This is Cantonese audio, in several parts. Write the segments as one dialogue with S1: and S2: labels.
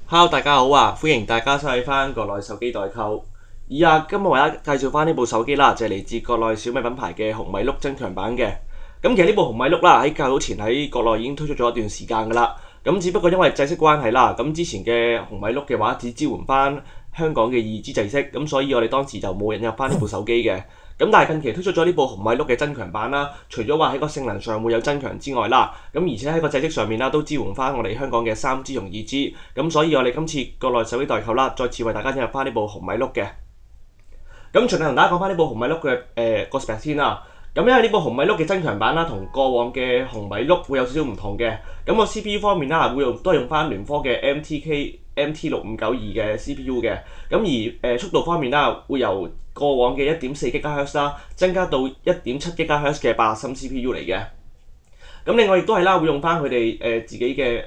S1: Hello，大家好啊！歡迎大家收睇翻國內手機代購。今日為大家介紹翻呢部手機啦，就係嚟自國內小米品牌嘅紅米碌增強版嘅。咁其實呢部紅米碌啦，喺較早前喺國內已經推出咗一段時間㗎啦。咁只不過因為制式關係啦，咁之前嘅紅米碌嘅話只支援翻香港嘅2G 制式，咁所以我哋當時就冇引入翻呢部手機嘅。咁但係近期推出咗呢部紅米碌嘅增強版啦，除咗話喺個性能上會有增強之外啦，咁而且喺個制式上面啦都支援翻我哋香港嘅3G 同2G，咁所以我哋今次國內手機代購啦，再次為大家引入翻呢部紅米碌嘅。咁隨便同大家講翻呢部紅米碌嘅個 spec 先啦。咁因為呢部紅米碌嘅增強版啦，同過往嘅紅米碌會有少少唔同嘅。咁個 CPU 方面啦，都係用翻聯科嘅 MT6592 嘅 CPU 嘅。咁而速度方面啦，會由過往嘅 1.4 GHz 啦，增加到 1.7 GHz 嘅8核心 CPU 嚟嘅。咁另外亦都係啦，會用翻佢哋自己嘅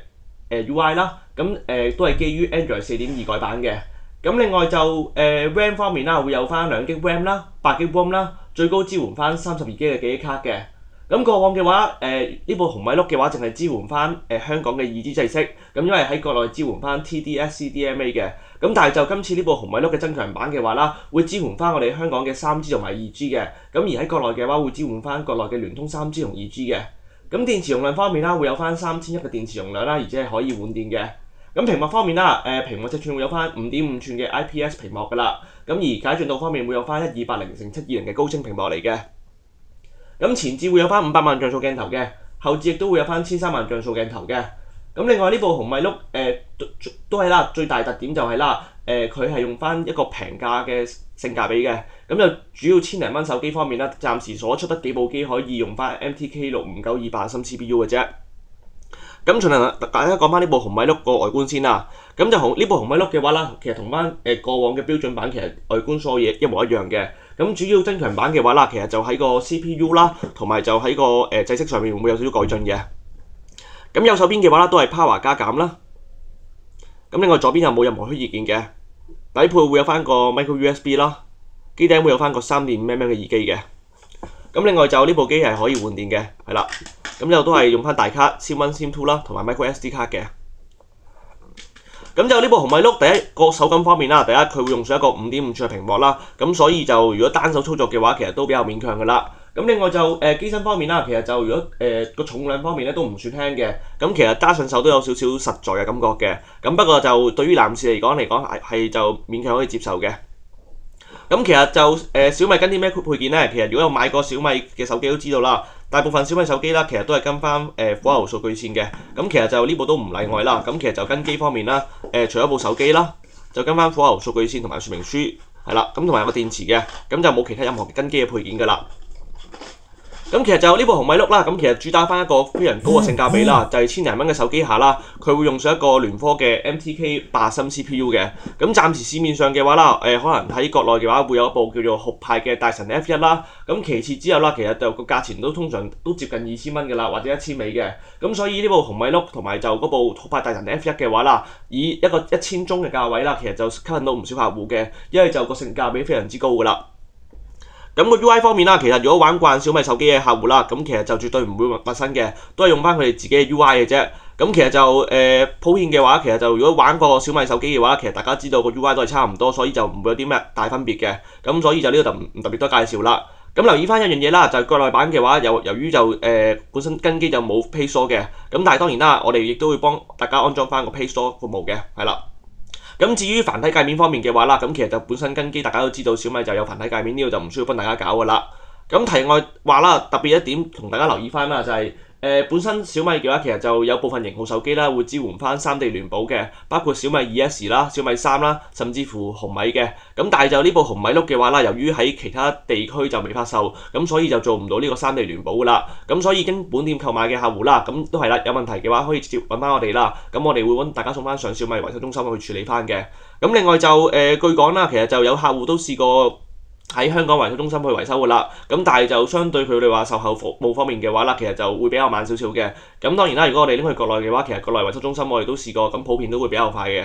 S1: UI 啦，咁都係基於 Android 4.2改版嘅。咁另外就RAM 方面啦，會有翻2GB RAM 啦、8GB ROM 啦，最高支援翻32GB 嘅記憶卡嘅。咁過往嘅話，呢部紅米碌嘅話，淨係支援翻香港嘅2G 制式，咁因為喺國內支援翻 TD-SCDMA 嘅。咁但係就今次呢部紅米碌嘅增強版嘅話啦，會支援翻我哋香港嘅3G 同埋2G 嘅。咁而喺國內嘅話，會支援翻國內嘅聯通3G 同2G 嘅。咁電池容量方面啦，會有翻3100嘅電池容量啦，而且係可以換電嘅。咁屏幕方面啦，屏幕尺寸會有翻5.5寸嘅 IPS 屏幕㗎啦。咁而解像度方面會有翻1280x720嘅高清屏幕嚟嘅。咁前置會有翻500萬像素鏡頭嘅，後置亦都會有翻1300萬像素鏡頭嘅。咁另外呢部紅米碌都係啦，最大特點就係啦，佢係用翻一個平價嘅性價比嘅。咁就主要千零蚊手機方面啦，暫時所出得幾部機可以用翻 MTK6592 8核心 CPU 嘅啫。咁盡量大家講翻呢部紅米碌個外觀先啦。咁就呢部紅米碌嘅話啦，其實同翻過往嘅標準版其實外觀所有嘢一模一樣嘅。咁主要增強版嘅話啦，其實就喺個 CPU 啦，同埋就喺個制式上面會有少少改進嘅。咁右手邊嘅話啦，都係 Power 加減啦。咁另外左邊又冇任何虛擬件嘅，底配會有翻個 Micro USB 啦，機頂會有翻個 3.5mm 嘅耳機嘅。咁另外就呢部機係可以換電嘅，係啦。咁就都係用翻大卡 SIM1、SIM2 啦，同埋 Micro SD 卡嘅。咁就呢部紅米碌第一個手感方面啦，第一佢會用上一個5.5寸嘅屏幕啦，咁所以就如果單手操作嘅話，其實都比較勉強㗎啦。咁另外就機身方面啦，其實就如果個重量方面咧都唔算輕嘅，咁其實揸上手都有少少實在嘅感覺嘅。咁不過就對於男士嚟講係就勉強可以接受嘅。咁其實就小米跟啲咩配件咧？其實如果有買過小米嘅手機都知道啦，大部分小米手機啦，其實都係跟翻火牛數據線嘅。咁其實就呢部都唔例外啦。咁其實就跟機方面啦，除咗部手機啦，就跟翻火牛數據線同埋說明書係啦，咁同埋有個電池嘅，咁就冇其他任何跟機嘅配件㗎啦。咁其實就呢部紅米碌啦，咁其實主打翻一個非常高嘅性價比啦，就係千零蚊嘅手機下啦，佢會用上一個聯科嘅 MTK 8核心 CPU 嘅。咁暫時市面上嘅話啦，可能喺國內嘅話會有一部叫做酷派嘅大神 F1 啦。咁其次之後啦，其實就個價錢通常都接近2000蚊㗎啦，或者1000尾嘅。咁所以呢部紅米碌同埋就嗰部酷派大神 F1 嘅話啦，以一個1000中嘅價位啦，其實就吸引到唔少客戶嘅，因為就個性價比非常之高㗎啦。咁個 UI 方面啦，其實如果玩慣小米手機嘅客戶啦，咁其實就絕對唔會陌生嘅，都係用翻佢哋自己嘅 UI 嘅啫。咁其實就普遍嘅話，其實就如果玩過小米手機嘅話，其實大家知道個 UI 都係差唔多，所以就唔會有啲咩大分別嘅。咁所以就呢度就唔特別多介紹啦。咁留意翻一樣嘢啦，就係國內版嘅話，由於就本身跟機就冇 Play Store 嘅，咁但係當然啦，我哋亦都會幫大家安裝翻個 Play Store 服務嘅，係啦。咁至於繁體界面方面嘅話啦，咁其實就本身跟機大家都知道小米就有繁體界面，呢度就唔需要幫大家搞㗎啦。咁題外話啦，特別一點同大家留意翻啦，就係本身小米嘅話，其實就有部分型號手機啦會支援翻3地聯保嘅，包括小米 2S 啦、小米3啦，甚至乎紅米嘅。咁但係就呢部紅米碌嘅話啦，由於喺其他地區就未發售，咁所以就做唔到呢個3地聯保㗎啦。咁所以經本店購買嘅客戶啦，咁都係啦，有問題嘅話可以直接揾翻我哋啦。咁我哋會揾大家送翻上小米維修中心去處理翻嘅。咁另外就據講啦，其實就有客戶都試過喺香港維修中心去維修㗎啦，咁但係就相對佢哋話售後服務方面嘅話啦，其實就會比較慢少少嘅。咁當然啦，如果我哋拎去國內嘅話，其實國內維修中心我哋都試過，咁普遍都會比較快嘅。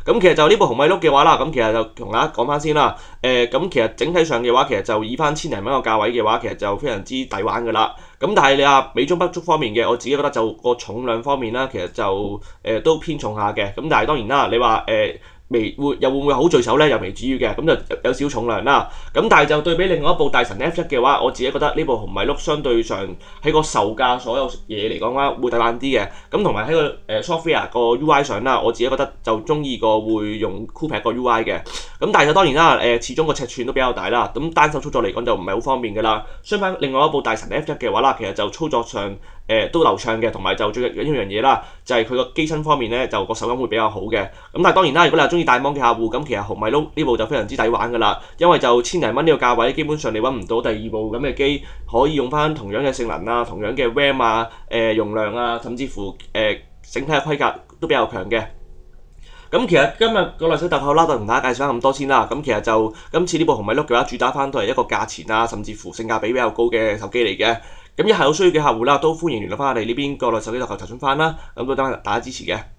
S1: 咁其實就呢部紅米碌嘅話啦，咁其實就同大家講翻先啦。咁其實整體上嘅話，其實就以翻千零蚊個價位嘅話，其實就非常之抵玩㗎啦。咁但係你話美中不足方面嘅，我自己覺得就個重量方面啦，其實就都偏重下嘅。咁但係當然啦，你話會唔會好聚手咧？又未至於嘅，咁就有少少重量啦。咁但係就對比另外一部大神 F1嘅話，我自己覺得呢部紅米碌相對上喺個售價所有嘢嚟講啦，會抵玩啲嘅。咁同埋喺個software 個 UI 上啦，我自己覺得就中意個會用 Coolpad 個 UI 嘅。咁但係就當然啦，始終個尺寸都比較大啦，咁單手操作嚟講就唔係好方便㗎啦。相反，另外一部大神 F1嘅話啦，其實就操作上都流暢嘅，同埋就最緊要一樣嘢啦，就係佢個機身方面咧，就個手感會比較好嘅。咁但係當然啦，如果你係中意大芒嘅客戶，咁其實紅米碌呢部就非常之抵玩㗎啦，因為就千零蚊呢個價位，基本上你揾唔到第二部咁嘅機可以用翻同樣嘅性能啊、同樣嘅 RAM 啊、容量啊，甚至乎整體嘅規格都比較強嘅。咁其實今日個內手特購啦，就同大家介紹翻咁多先啦。咁其實就今次呢部紅米碌嘅話，主打翻都係一個價錢啊，甚至乎性價比比較高嘅手機嚟嘅。咁一係有需要嘅客戶啦，都歡迎聯絡翻我哋呢邊個內手機特購查詢翻啦。咁都等大家支持嘅。